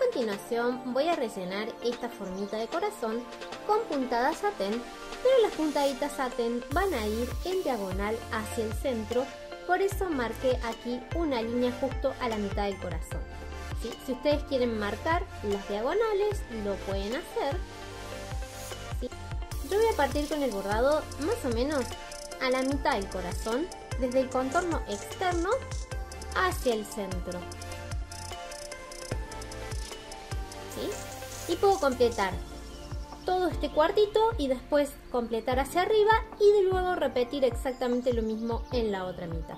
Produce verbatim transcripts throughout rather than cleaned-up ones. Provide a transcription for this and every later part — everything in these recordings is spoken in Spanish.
continuación voy a rellenar esta formita de corazón con puntada satén, pero las puntaditas satén van a ir en diagonal hacia el centro, por eso marqué aquí una línea justo a la mitad del corazón. ¿Sí? Si ustedes quieren marcar las diagonales, lo pueden hacer. ¿Sí? Yo voy a partir con el bordado más o menos a la mitad del corazón, desde el contorno externo hacia el centro. ¿Sí? Y puedo completar todo este cuartito y después completar hacia arriba y de luego repetir exactamente lo mismo en la otra mitad.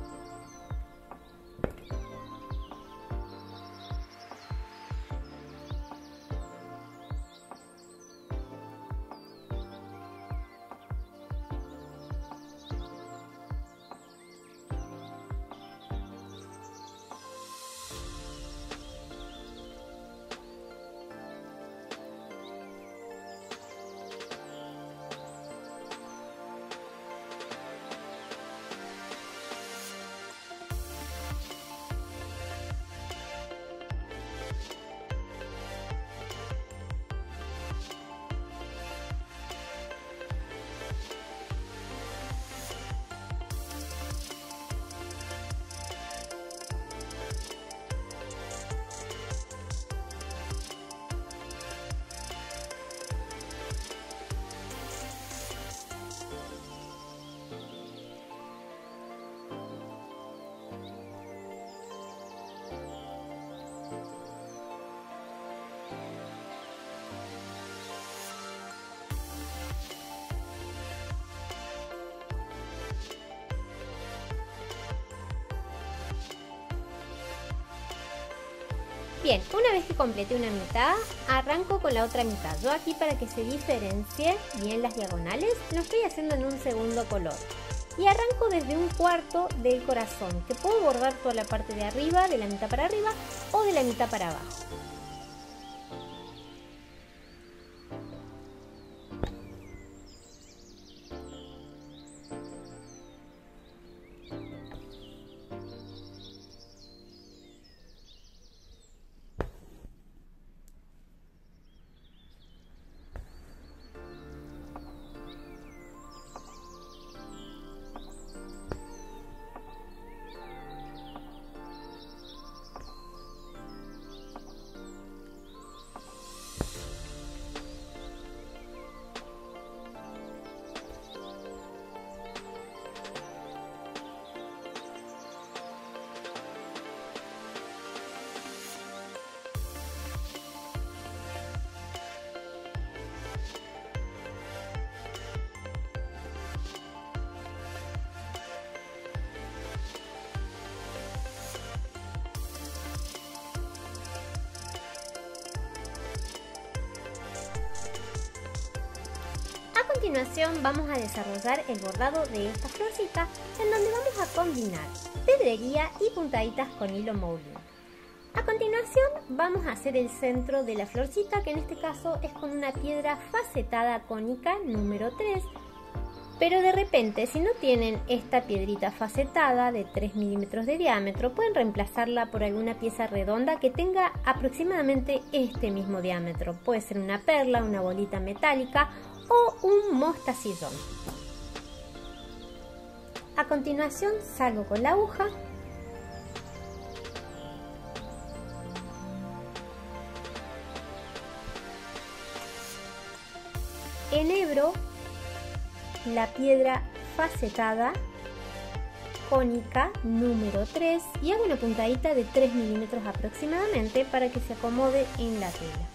Bien, una vez que completé una mitad, arranco con la otra mitad. Yo aquí, para que se diferencie bien las diagonales, lo estoy haciendo en un segundo color. Y arranco desde un cuarto del corazón, que puedo bordar toda la parte de arriba, de la mitad para arriba o de la mitad para abajo. A continuación vamos a desarrollar el bordado de esta florcita, en donde vamos a combinar pedrería y puntaditas con hilo Moulin. A continuación vamos a hacer el centro de la florcita, que en este caso es con una piedra facetada cónica número tres, pero de repente, si no tienen esta piedrita facetada de tres milímetros de diámetro, pueden reemplazarla por alguna pieza redonda que tenga aproximadamente este mismo diámetro. Puede ser una perla, una bolita metálica o un mostacillón. A continuación salgo con la aguja enhebro la piedra facetada cónica número tres y hago una puntadita de tres milímetros aproximadamente para que se acomode en la tela.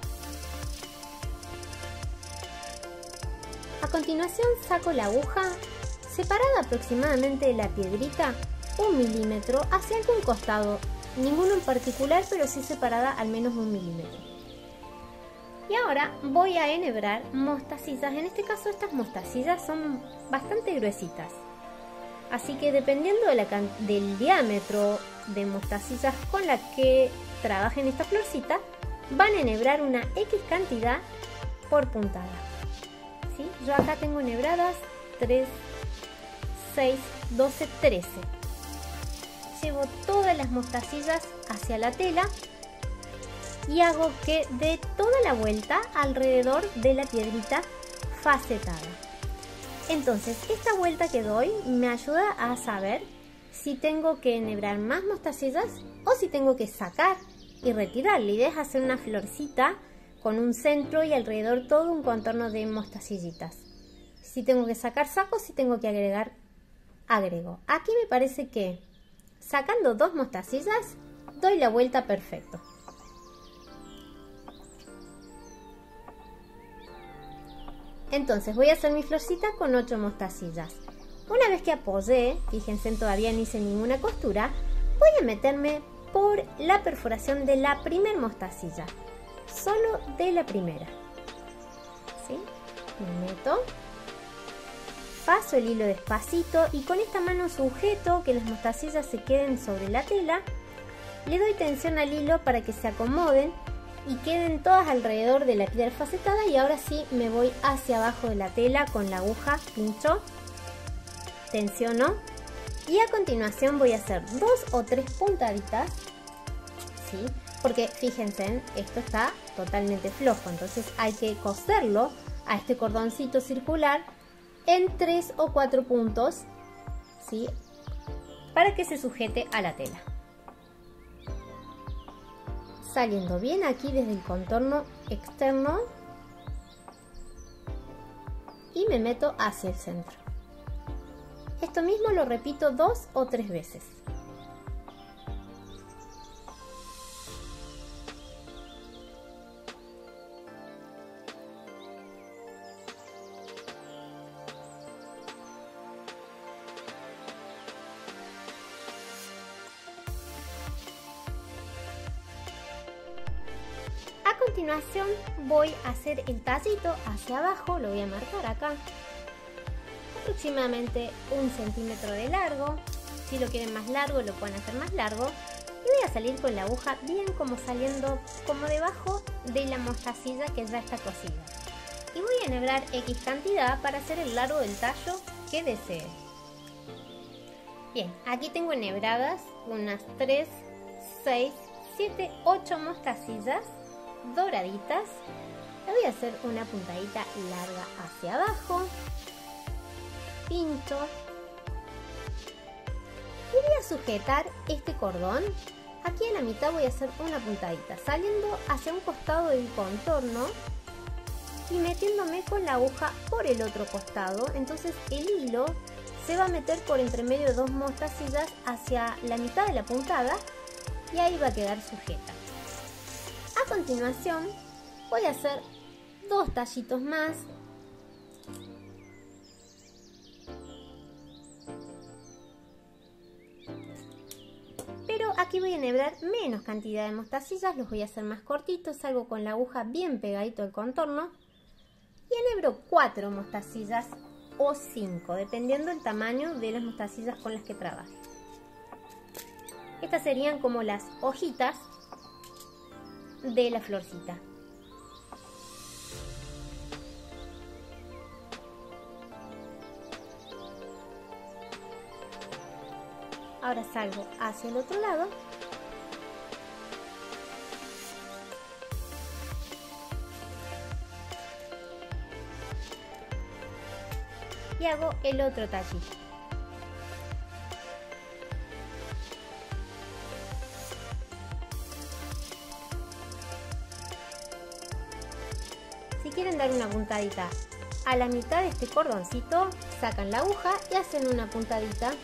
A continuación saco la aguja separada aproximadamente de la piedrita un milímetro hacia algún costado, ninguno en particular, pero sí separada al menos un milímetro. Y ahora voy a enhebrar mostacillas. En este caso estas mostacillas son bastante gruesitas, así que dependiendo de la del diámetro de mostacillas con la que trabajen esta florcita, van a enhebrar una X cantidad por puntada. ¿Sí? Yo acá tengo enhebradas tres, seis, doce, trece. Llevo todas las mostacillas hacia la tela y hago que dé toda la vuelta alrededor de la piedrita facetada. Entonces esta vuelta que doy me ayuda a saber si tengo que enhebrar más mostacillas o si tengo que sacar y retirar. La idea es hacer una florcita con un centro y alrededor todo un contorno de mostacillitas. Si tengo que sacar, saco, si tengo que agregar, agrego. Aquí me parece que sacando dos mostacillas doy la vuelta perfecto. Entonces voy a hacer mi florcita con ocho mostacillas. Una vez que apoyé, fíjense, todavía no hice ninguna costura, voy a meterme por la perforación de la primer mostacilla, solo de la primera. ¿Sí? Me meto, paso el hilo despacito y con esta mano sujeto que las mostacillas se queden sobre la tela, le doy tensión al hilo para que se acomoden y queden todas alrededor de la piedra facetada, y ahora sí me voy hacia abajo de la tela con la aguja, pincho, tensiono y a continuación voy a hacer dos o tres puntaditas, ¿sí? Porque fíjense, esto está totalmente flojo, entonces hay que coserlo a este cordoncito circular en tres o cuatro puntos, ¿sí? Para que se sujete a la tela, saliendo bien aquí desde el contorno externo y me meto hacia el centro. Esto mismo lo repito dos o tres veces. A continuación voy a hacer el tallito hacia abajo, lo voy a marcar acá, aproximadamente un centímetro de largo. Si lo quieren más largo lo pueden hacer más largo, y voy a salir con la aguja bien como saliendo como debajo de la mostacilla que ya está cosida, y voy a enhebrar X cantidad para hacer el largo del tallo que desee. Bien, aquí tengo enhebradas unas tres, seis, siete, ocho mostacillas doraditas. Le voy a hacer una puntadita larga hacia abajo, pincho y voy a sujetar este cordón. Aquí en la mitad voy a hacer una puntadita saliendo hacia un costado del contorno y metiéndome con la aguja por el otro costado. Entonces el hilo se va a meter por entre medio de dos mostacillas hacia la mitad de la puntada y ahí va a quedar sujeta. A continuación voy a hacer dos tallitos más. Pero aquí voy a enhebrar menos cantidad de mostacillas, los voy a hacer más cortitos, salgo con la aguja bien pegadito al contorno y enhebro cuatro mostacillas o cinco, dependiendo del tamaño de las mostacillas con las que trabaje. Estas serían como las hojitas de la florcita. Ahora salgo hacia el otro lado y hago el otro tallito. Si quieren dar una puntadita a la mitad de este cordoncito, sacan la aguja y hacen una puntadita.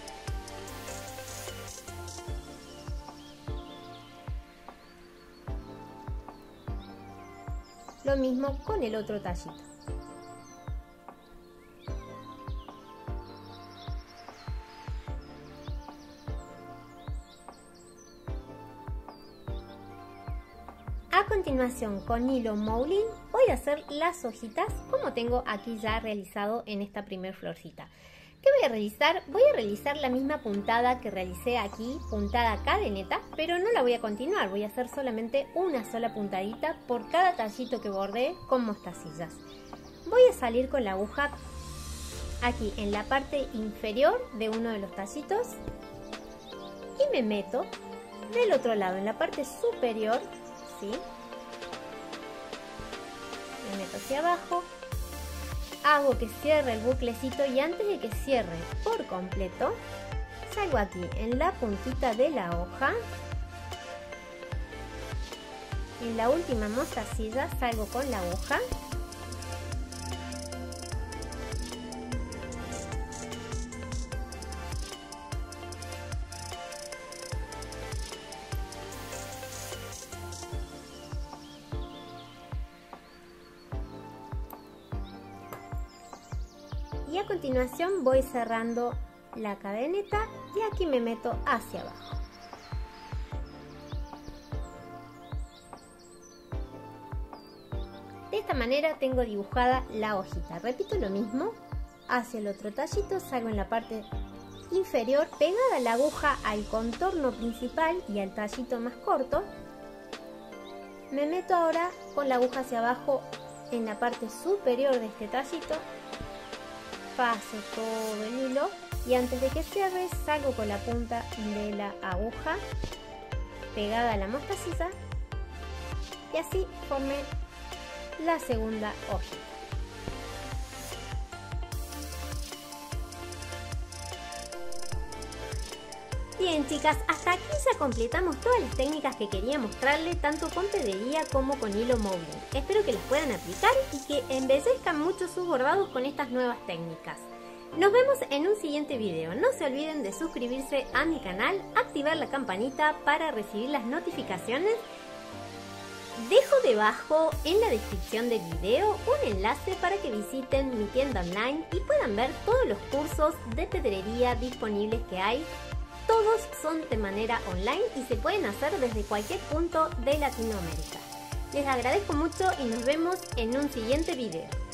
Lo mismo con el otro tallito. A continuación, con hilo Moulin voy a hacer las hojitas como tengo aquí ya realizado en esta primer florcita. ¿Qué voy a realizar? Voy a realizar la misma puntada que realicé aquí, puntada cadeneta, pero no la voy a continuar, voy a hacer solamente una sola puntadita por cada tallito que bordé con mostacillas. Voy a salir con la aguja aquí en la parte inferior de uno de los tallitos y me meto del otro lado en la parte superior, ¿sí? me meto hacia abajo, hago que cierre el buclecito y antes de que cierre por completo, salgo aquí en la puntita de la hoja, en la última mostacilla salgo con la aguja, y a continuación voy cerrando la cadeneta y aquí me meto hacia abajo. De esta manera tengo dibujada la hojita. Repito lo mismo, hacia el otro tallito, salgo en la parte inferior, pegada la aguja al contorno principal y al tallito más corto. Me meto ahora con la aguja hacia abajo en la parte superior de este tallito, paso todo el hilo y antes de que cierre salgo con la punta de la aguja pegada a la mostacilla y así formé la segunda hojita. Bien chicas, hasta aquí ya completamos todas las técnicas que quería mostrarles, tanto con pedrería como con hilo Moulin. Espero que las puedan aplicar y que embellezcan mucho sus bordados con estas nuevas técnicas. Nos vemos en un siguiente video. No se olviden de suscribirse a mi canal, activar la campanita para recibir las notificaciones. Dejo debajo en la descripción del video un enlace para que visiten mi tienda online y puedan ver todos los cursos de pedrería disponibles que hay. Todos son de manera online y se pueden hacer desde cualquier punto de Latinoamérica. Les agradezco mucho y nos vemos en un siguiente video.